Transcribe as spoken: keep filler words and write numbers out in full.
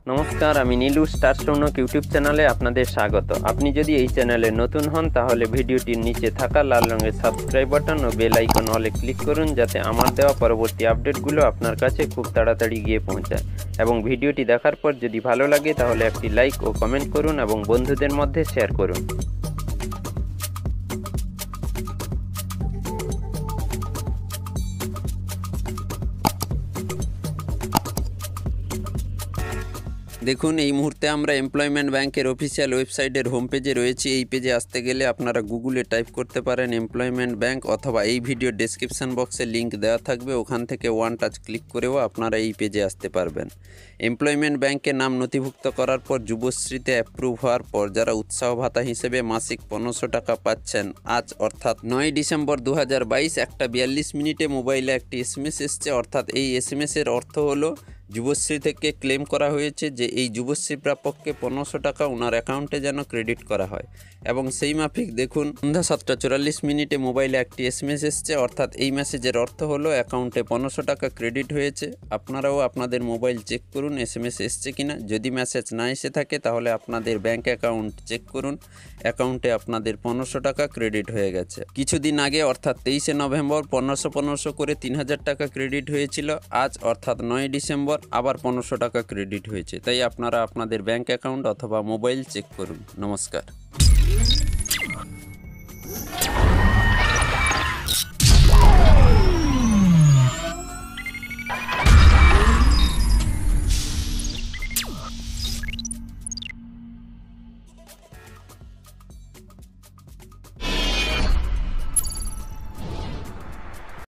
নমস্কার, আমি Nilu star Sounak YouTube চ্যানেলে আপনাদের স্বাগত। আপনি যদি এই চ্যানেলে নতুন হন তাহলে ভিডিওটির নিচে থাকা লাল রঙের সাবস্ক্রাইব বাটন ও বেল আইকন অলে ক্লিক করুন, যাতে আমার দেওয়া পরবর্তী আপডেটগুলো আপনার কাছে খুব তাড়াতাড়ি গিয়ে পৌঁছায়। এবং ভিডিওটি দেখার পর যদি ভালো লাগে তাহলে একটি লাইক ও কমেন্ট করুন এবং বন্ধুদের মধ্যে শেয়ার করুন। দেখুন, এই মুহূর্তে আমরা এমপ্লয়মেন্ট ব্যাংকের অফিসিয়াল ওয়েবসাইটের হোম পেজে রয়েছি। এই পেজে আসতে গেলে আপনারা গুগলে টাইপ করতে পারেন এমপ্লয়মেন্ট ব্যাংক, অথবা এই ভিডিও ডেসক্রিপশন বক্সে লিঙ্ক দেওয়া থাকবে, ওখান থেকে ওয়ান টাচ ক্লিক করেও আপনারা এই পেজে আসতে পারবেন। এমপ্লয়মেন্ট ব্যাংকের নাম নথিভুক্ত করার পর যুবশ্রীতে অ্যাপ্রুভ হওয়ার পর যারা উৎসাহ ভাতা হিসেবে মাসিক পনেরোশো টাকা পাচ্ছেন, আজ অর্থাৎ নয় ডিসেম্বর দু হাজার বাইশ একটা বিয়াল্লিশ মিনিটে মোবাইলে একটি এস এম এস এসছে। অর্থাৎ এই এস এম এসের অর্থ হলো যুবশ্রী থেকে ক্লেম করা হয়েছে যে এই যুবশ্রী প্রাপককে পনেরোশো টাকা ওনার অ্যাকাউন্টে যেন ক্রেডিট করা হয়। এবং সেই মাফিক দেখুন, সন্ধ্যা সাতটা চুয়াল্লিশ মিনিটে মোবাইলে একটি এস এম এস এসছে। অর্থাৎ এই মেসেজের অর্থ হলো অ্যাকাউন্টে পনেরোশো টাকা ক্রেডিট হয়েছে। আপনারাও আপনাদের মোবাইল চেক করুন এস এম এস এসছে কিনা। যদি মেসেজ না এসে থাকে তাহলে আপনাদের ব্যাঙ্ক অ্যাকাউন্ট চেক করুন, অ্যাকাউন্টে আপনাদের পনেরোশো টাকা ক্রেডিট হয়ে গেছে। কিছুদিন আগে অর্থাৎ তেইশে নভেম্বর পনেরোশো পনেরোশো করে তিন হাজার টাকা ক্রেডিট হয়েছিল। আজ অর্থাৎ নয় ডিসেম্বর আবার পনেরোশো টাকা ক্রেডিট হয়েছে। তাই আপনারা আপনাদের ব্যাঙ্ক অ্যাকাউন্ট অথবা মোবাইল চেক করুন। নমস্কার।